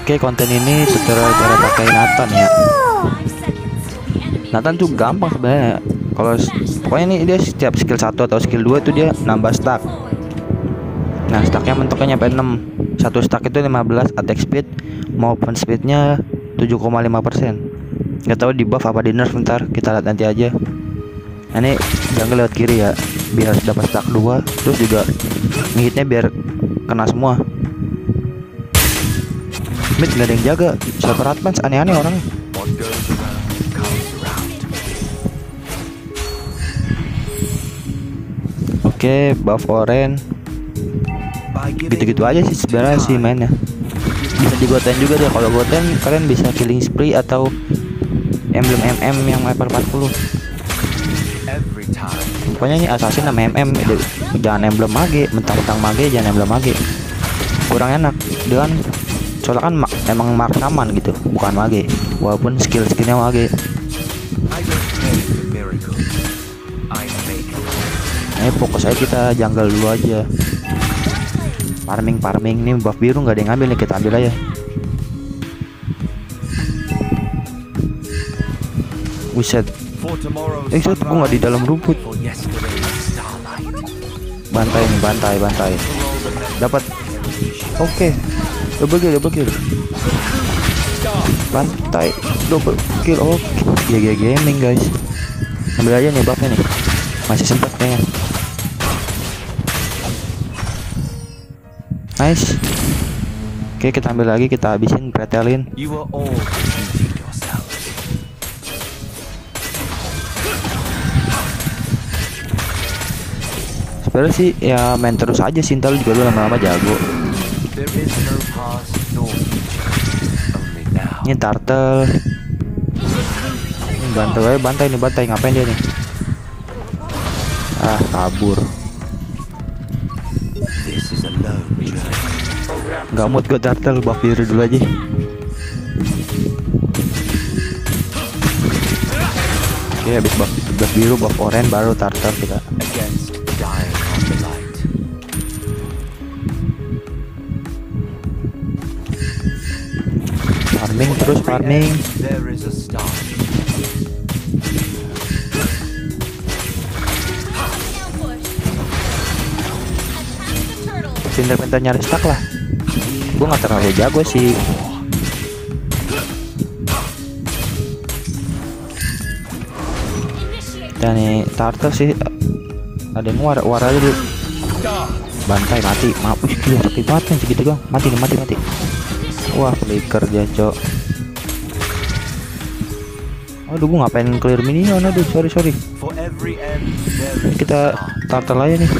Oke, konten ini tutorial cara pakai Nathan ya. Nathan tuh gampang sebenarnya. Pokoknya nih dia setiap skill 1 atau skill 2 itu dia nambah stack. Nah, stacknya mentoknya nyampe 6. Satu stack itu 15 attack speed maupun speednya 7,5%. Nggak tahu di buff apa di nerf, ntar kita lihat nanti aja. Nah, ini jungle lewat kiri ya, biar dapat stack 2. Terus juga ngehitnya biar kena semua. Mid nggak ada yang jaga, server advance aneh-aneh orangnya. Oke, buff orange. Gitu-gitu aja sih sebenarnya sih mainnya. Bisa digoten juga deh. Kalau goten kalian bisa killing spree atau emblem MM yang level 40. Pokoknya ini assassin sama MM, jangan emblem mage, mentang-mentang mage jangan emblem mage. Kurang enak dengan soalnya kan emang markaman gitu, bukan mage, walaupun skillnya mage. Ini fokus aja, kita jungle dulu aja. Farming nih, buff biru nggak ada yang ngambil nih, kita ambil aja. Wiset, set gua nggak di dalam rumput. Bantai nih, bantai. Dapat. Oke. Double kill. Bantai, double kill. Oke. GG gaming guys. Ambil aja nih buffnya nih. Masih sempat kayaknya. Nice. Oke, kita ambil lagi, kita habisin, pretelin. Sebenarnya sih ya main terus aja sih, ntar juga lu lama-lama jago. Ini turtle. Ini bantai ngapain dia nih? Ah, kabur. Gak mood gue turtle, buff biru dulu aja. Oke, habis buff biru, buff orange, baru turtle kita. Farming. Pintar-pintar nyari stack lah. Gue nggak terlalu jago sih. Dan nih turtle sih ada yang war aja dulu. Bantai mati, mampus gila, sakit banget kan segitu doang. Mati. Wah, flicker dia, cok. Aduh, gue ngapain clear minion, aduh, sorry. Kita turtle aja nih.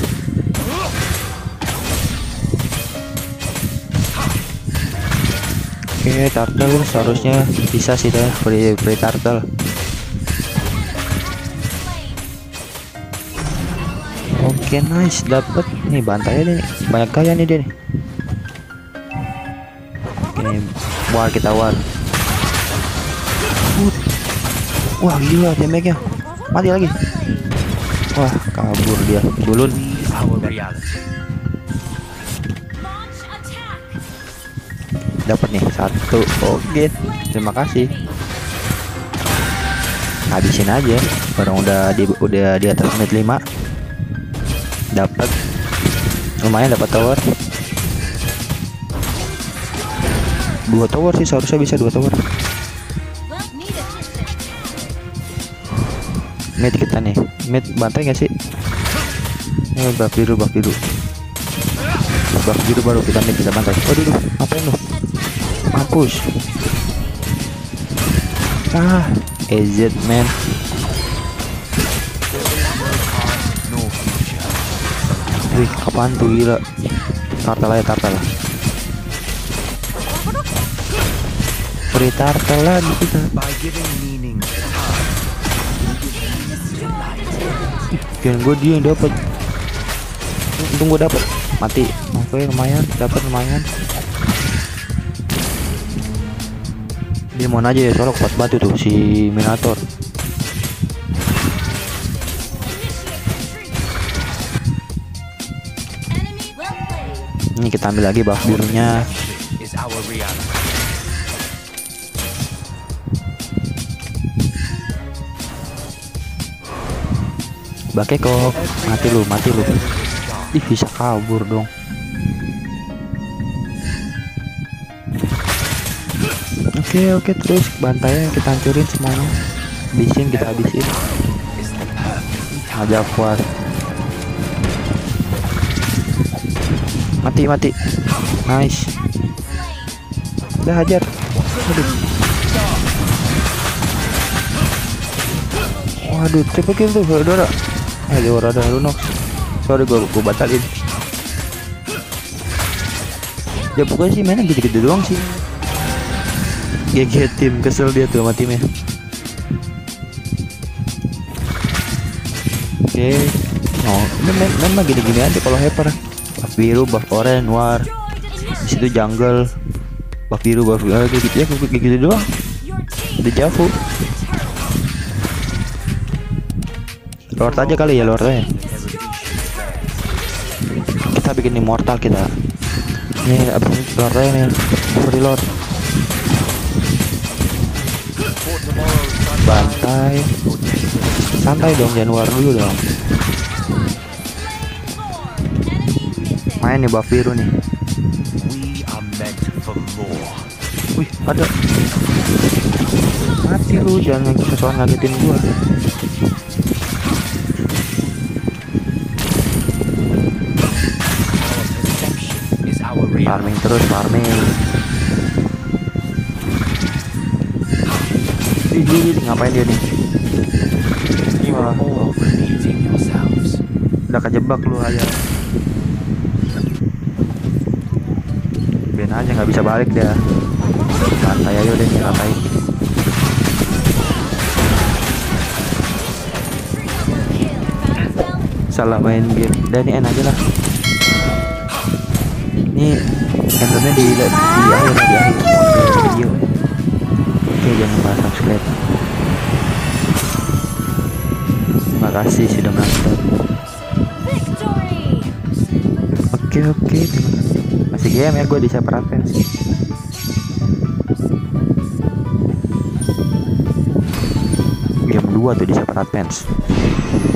Oke, turtle seharusnya bisa sih deh, free turtle. Oke, nice, dapet nih, bantai nih, banyak gaya nih dia nih. Oke, kita war. Wah, gila damage-nya. Mati lagi. Wah, kabur dia. Bulun. Dapat nih satu. Oke, terima kasih. Habisin aja. Orang udah di atas menit 5. Dapat. Lumayan dapat tower. 2 tower sih, seharusnya bisa 2 tower. Mid kita nih, mid bantai nggak sih? Buff biru baru kita mid, kita bantai. Waduh, ngapain lu? Mampus. EZ man. Wih, apaan tuh, gila. Turtle. Free turtle lagi kita. Kian gue dia yang dapat. Untung gue dapat. Mati. Oke, lumayan, dapat lumayan. Dia mau aja ya, soalnya kuat batu tuh si Minotaur. Ini kita ambil lagi buff birunya. Bakeko, mati lu. Ih, bisa kabur dong. Oke, terus bantainya kita hancurin semuanya. Kita habisin. Aja kuat. Mati. Nice. Udah hajar. Waduh, triple kill tuh Deora. Deora ada Lunox. Sorry gua batalin. Ya pokoknya sih mainnya gitu-gitu doang sih. GG tim, kesel dia tuh sama timnya. Oke. Main mah gini-gini aja kalau hyper. Buff biru, buff oranye, noir. Di situ jungle. Buff biru, buff gitu ya, gitu doang. Udah Javu. Lord aja kali ya, Lord aja. Kita bikin immortal kita. Nih abis ini Lord aja nih. Free Lord. Bantai. Santai dong, jangan war dulu dong. Main nih buff biru nih. Wih, ada. Mati lu, jangan kesoan ngagetin gua. Farming terus, farming. Ih, ngapain dia nih? Wah. Udah kejebak lu aja. Ben aja nggak bisa balik dia. Santai aja deh, santai. Salah main game. Dan ini aja lah. Ini endernya di akhir video. Oke, jangan lupa subscribe. Terima kasih sudah menonton. Oke, terima kasih. Masih game ya, gue di Super Advance. Game 2 tuh di Super Advance.